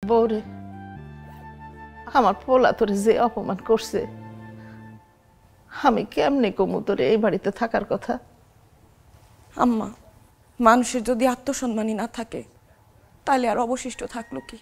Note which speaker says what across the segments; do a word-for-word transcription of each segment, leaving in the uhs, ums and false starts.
Speaker 1: বউরে, আমার পোলা তোরে যে অপমান করছে, আমি কেমনে কমু তোরে এই বাড়িতে থাকার কথা?
Speaker 2: আম্মা, মানুষের যদি আত্মসম্মানই না থাকে তাহলে আর অবশিষ্ট থাকলো কি?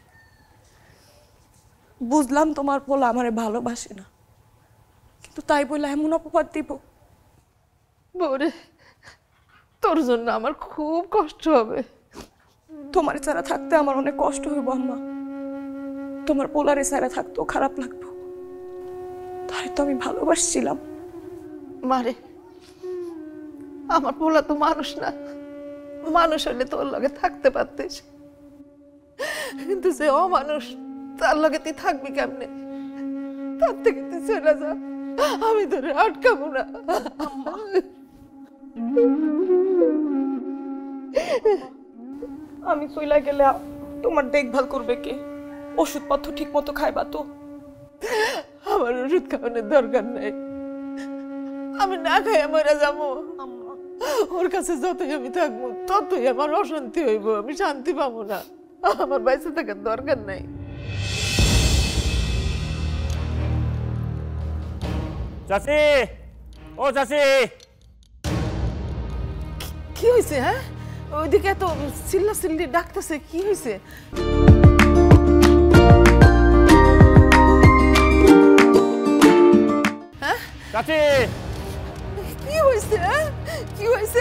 Speaker 2: বুঝলাম তোমার পোলা আমারে ভালোবাসে না, কিন্তু তাই বলে এমন অপবাদ দিব?
Speaker 1: বউরে, তোর জন্য আমার খুব কষ্ট হবে।
Speaker 2: তোমার ছাড়া থাকতে আমার অনেক কষ্ট হইব আম্মা, তোমার পোলারে ছাড়া থাকতেও খারাপ লাগতো। তাই তো আমি ভালোবাসছিলাম।
Speaker 1: মারে, আমার পোলা তো মানুষ না, মানুষ হলে তোর লগে থাকতে পারতিস, কিন্তু যে অমানুষ, তার লগে তুই থাকবি কেমনে? তার থেকে তুই চলে যা, আমি তোরে আটকাবো না।
Speaker 2: আমি চইলা গেলে তোমার দেখভাল করবে কে? ওষুধপত্র ঠিক মতো খাইবা তো?
Speaker 1: আমার ওষুধ খাওয়ানোর দরকার নেই, আমি না খাই মরে যাবো। ওর কাছে যতই আমি থাকবো ততই আমার অশান্তি হইব, আমি শান্তি পাবো না। আমার বাইসে থাকার দরকার নাই।
Speaker 3: চাচি, ও চাচি,
Speaker 1: কি হয়েছে? হ্যাঁ, ওইদিকে এত চিল্লা চিল্লি ডাকতেছে, কি হয়েছে? হ্যাঁ
Speaker 3: চাচি,
Speaker 1: কি হয়েছে? কি হয়েছে?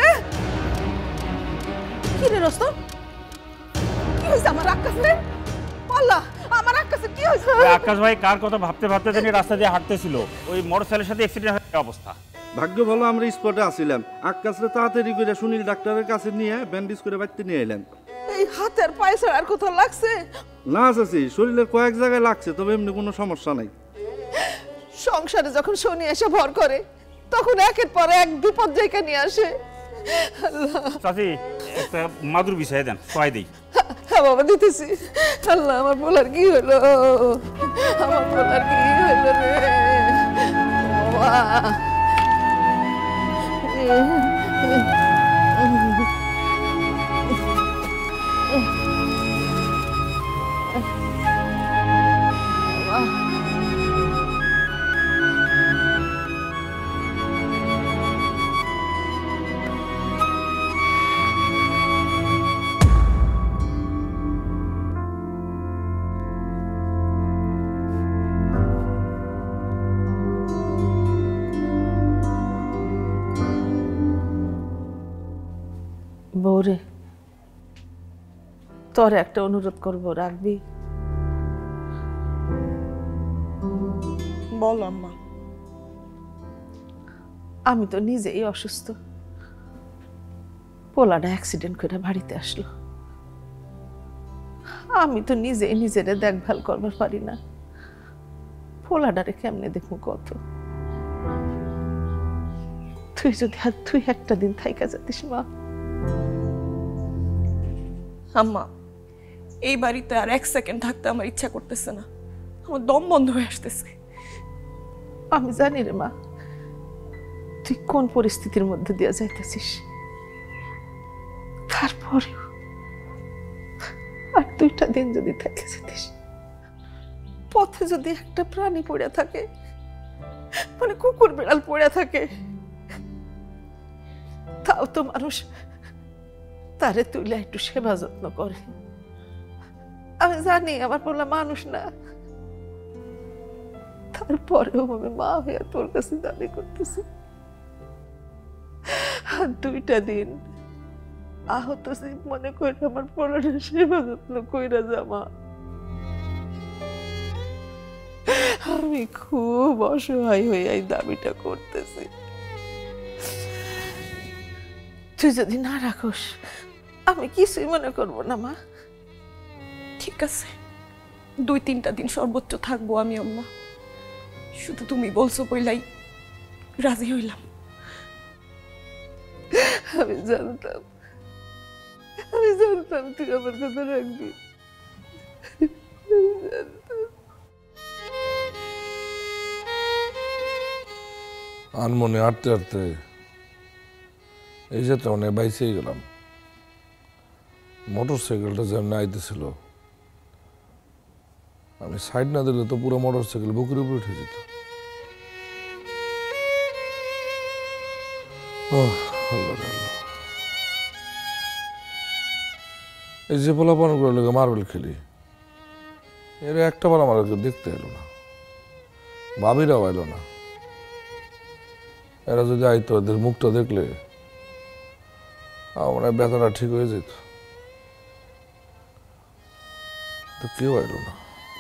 Speaker 1: কি রে রস্তম, কি হয়েছে? আমার আকাশ রে, আল্লাহ, আমার আকাশে কি হয়েছে?
Speaker 3: আকাশ ভাই কার কথা ভাবতে ভাবতে তিনি রাস্তা দিয়ে হাঁটতেছিল, ওই মোটরসাইকেলের সাথে অ্যাক্সিডেন্ট হওয়ার অবস্থা।
Speaker 4: ভাগ্য ভালো আমরা স্পটে আসছিলাম। আকাশরে তাড়াতাড়ি করে সুনীল ডাক্তারের কাছে নিয়ে ব্যান্ডেজ করে বাড়িতে নিয়ে এলেন।
Speaker 1: এই হাতের পায়ে আর কোথাও লাগছে?
Speaker 4: না চাচি, শরীরের কয়েক জায়গায় লাগছে, তবে এমনি কোনো সমস্যা নাই।
Speaker 1: সংসারে যখন শনি এসে ভর করে, তখন একের পর এক বিপদ জায়গা নিয়ে আসে।
Speaker 3: চাচি, একটা মাদুর বিছাই দেন, সবাই দেই।
Speaker 1: হ্যাঁ বাবা, দিতেছি। আল্লাহ, আমার বলার কি হলো? আমার বলার কি হলো রে বাবা? বউরে, তোর একটা অনুরোধ করবো, রাখবি?
Speaker 2: বল আম্মা।
Speaker 1: আমি তো নিজেই অসুস্থ, পোলাটা অ্যাক্সিডেন্ট করে বাড়িতে আসলো, আমি তো নিজেই নিজেরে দেখভাল করবার পারি না, পোলাটারে কেমনে দেখবো? কত তুই যদি আর তুই একটা দিন থাইকা যাতিস মা।
Speaker 2: আম্মা, এই বাড়িতে আর এক সেকেন্ড থাকতে আমার ইচ্ছা করতেছে না, আমার দম বন্ধ হয়ে আসতেছে।
Speaker 1: আমি জানি রে মা, তুই কোন পরিস্থিতির মধ্যে দিয়ে যাইতেছিস, তারপরেও আর দুইটা দিন যদি থেকে যেতিস, পথে যদি একটা প্রাণী পড়ে থাকে, মানে কুকুর বিড়াল পড়ে থাকে, তাও তো মানুষ তারে তুইলে একটু সেবা যত্ন করে। আমি জানি আমার পোলা মানুষ না, তারপরেও আমি মা হয়ে তোর কাছে দাবি করতেছি, আর দুইটা দিন আহত মনে করে আমার পোলার সেবা যত্ন কইরা যামা। আমি খুব অসহায় হয়ে এই দাবিটা করতেছি, তুই যদি না রাখোস আমি কিছুই মনে করবো না মা।
Speaker 2: ঠিক আছে, দুই তিনটা দিন সর্বোচ্চ থাকবো আমি আম্মা, শুধু তুমি বলছো বইলাই রাজি হইলাম।
Speaker 1: আমি জানতাম, আমি জানতাম তুই আমার কথা রাখবি।
Speaker 5: আনমনে হাঁটতে হাঁটতে এই যে তো অনেক বাইসেই গেলাম। মোটর সাইকেলটা যেমন আইতেছিল আমি সাইড না দিলে তো পুরো মোটর সাইকেল বুকের উপরে উঠে যেত। ওহ, আল্লাহ রে আল্লাহ। এই যে পোলাপান করে লোকে মার্বেল খেলি, এর একটা বার আমার কেউ দেখতে এলো না, ভাবিরাও এলো না। এরা যদি আইতো, এদের মুখটা দেখলে আমার মনে হয় ব্যথাটা ঠিক হয়ে যেত, তো কেউ এলো না।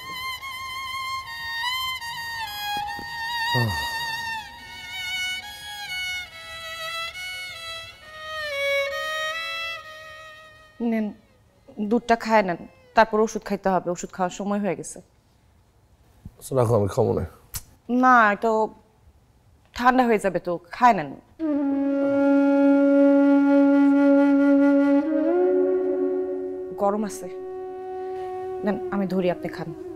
Speaker 2: নেন, দুধটা খায় নেন, তারপর ওষুধ খাইতে হবে, ওষুধ খাওয়ার সময় হয়ে গেছে।
Speaker 5: আচ্ছা, রাখো, আমি খাবো না।
Speaker 2: না, তো ঠান্ডা হয়ে যাবে তো, খায় নেন। গরম আছে, নেন আমি ধরি, আপনি খান।